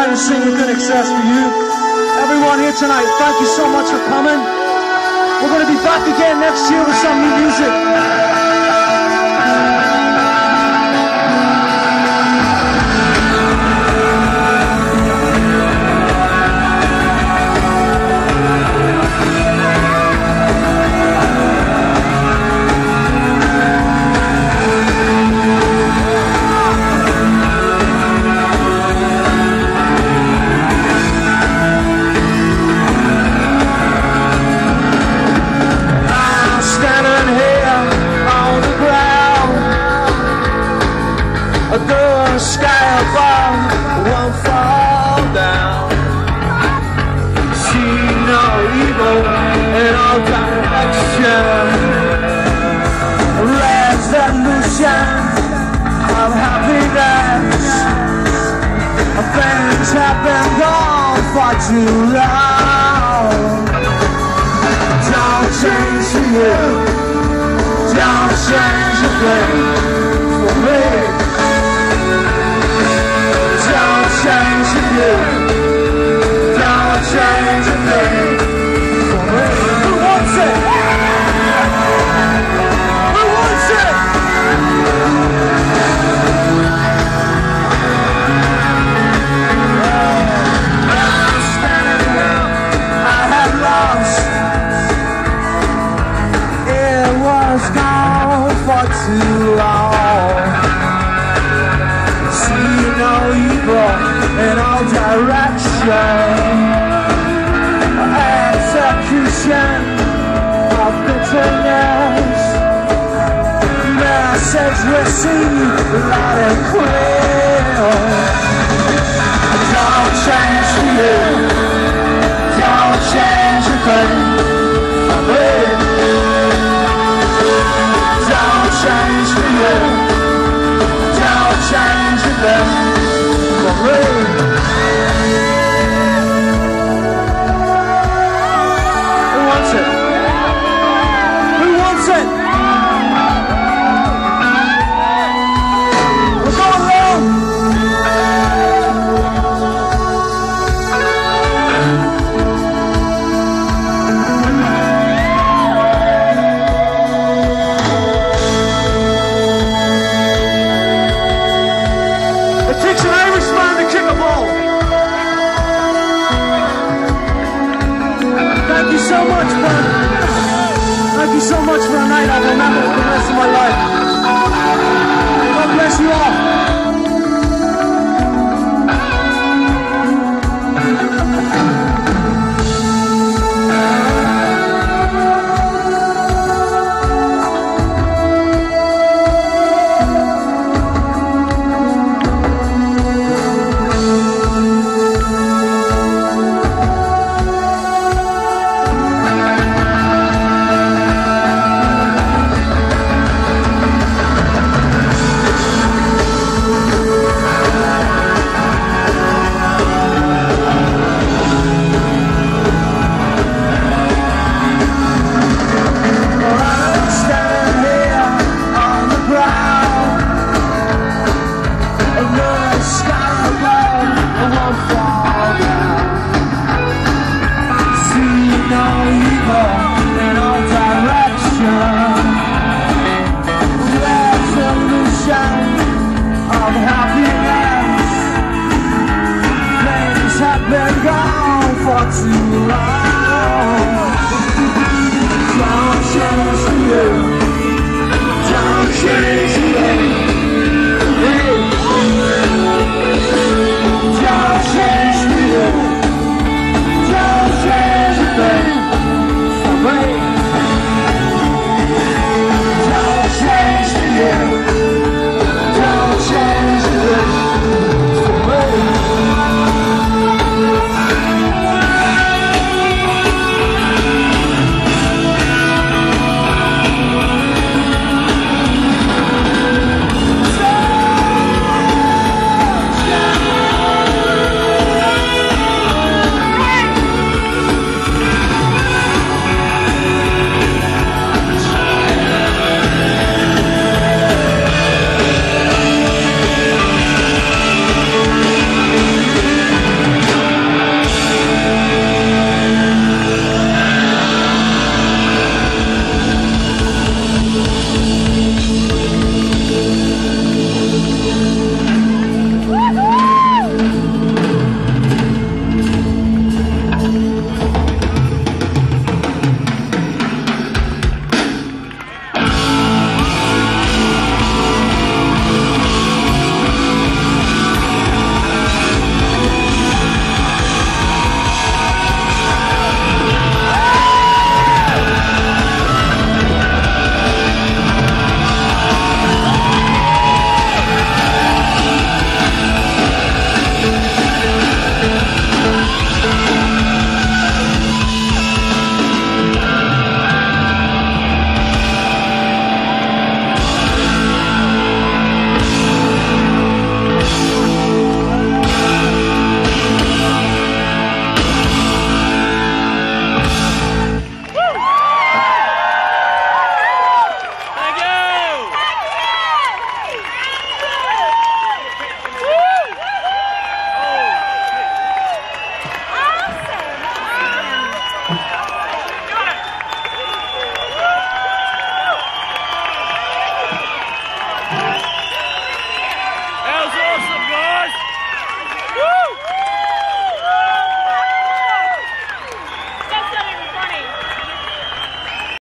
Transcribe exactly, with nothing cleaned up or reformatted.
tonight and sing with I N X S for you. Everyone here tonight, thank you so much for coming. We're going to be back again next year with some new music. The sky above won't fall down. See no evil in all directions. Resolution of happiness. Things have been gone for too long. Don't change for you. Don't change a thing for me. Change you, don't change a thing for me. Who wants it? Who wants it? I'm standing here, I had lost. It was gone for too long. See no evil in all directions. Execution of bitterness. Message received loud and clear. Don't change for you. Don't change a thing for me. Don't change for you. Don't change a thing for me. Thank you so much for, thank you so much for a night I'll remember for the rest of my life. God bless you all. Been gone for too long.